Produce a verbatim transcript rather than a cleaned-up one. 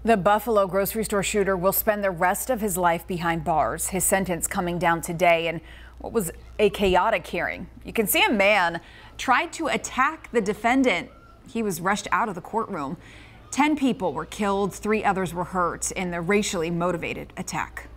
The Buffalo grocery store shooter will spend the rest of his life behind bars. His sentence coming down today in what was a chaotic hearing. You can see a man tried to attack the defendant. He was rushed out of the courtroom. Ten people were killed, three others were hurt in the racially motivated attack.